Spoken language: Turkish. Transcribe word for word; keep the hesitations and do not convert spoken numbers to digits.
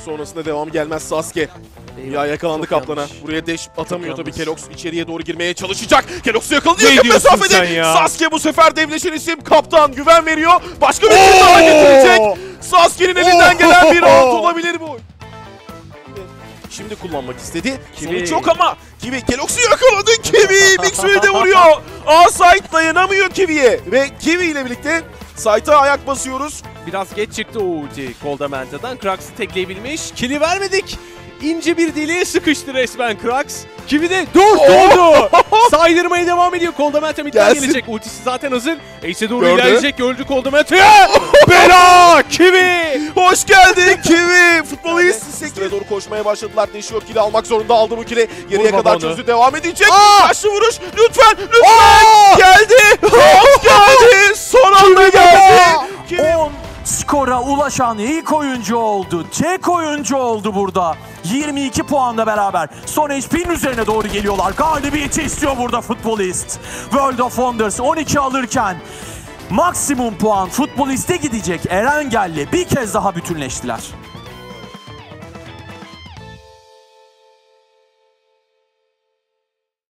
sonrasında devamı gelmez Sasuke. Ya yakalandı Çok Kaplan'a. yanlış. Buraya dash atamıyor Çok tabii yanlış. Kelox. İçeriye doğru girmeye çalışacak. Kelox'u yakalıyor. Ne Yakın diyorsun mesafede. sen ya? Sasuke bu sefer devleşen isim. Kaptan güven veriyor. Başka bir kill daha getirecek. Sasuke'nin elinden gelen bir round olabilir bu. Şimdi kullanmak istedi. Kiwi. Sonuç yok ama. Kiwi Kelox'u yakaladı. Kiwi Mixwell'de vuruyor. A-Side dayanamıyor Kiwi'ye. Ve Kiwi ile birlikte Side'a ayak basıyoruz. Biraz geç çıktı o ulti Koldamenta'dan. Krax'ı tekleyebilmiş. Kill'i vermedik. İnce bir deliğe sıkıştı resmen Krax. Kiwi de dört oldu. Saydırmaya devam ediyor. Koldamenta midden Gelsin. gelecek. Ultisi zaten hazır. Ace'e doğru Gördü. ilerleyecek. Gördü Koldamenta'ya. Bela! Kiwi! Hoş geldin Kiwi. Futbolist. Sekire doğru koşmaya başladılar. Değişiyor kili almak zorunda aldı bu kili. Geriye Vur kadar babonu. çözdü. Devam edecek. Kaçlı vuruş. Lütfen. Lütfen. Geldi. Round geldi. Son anda geldi. Kiwi. on skora ulaşan ilk oyuncu oldu. Tek oyuncu oldu burada. yirmi iki puanla beraber son H P'nin üzerine doğru geliyorlar. Galibiyeti istiyor burada futbolist. World of Wonders on iki alırken maksimum puan futboliste gidecek. Erengel'le bir kez daha bütünleştiler.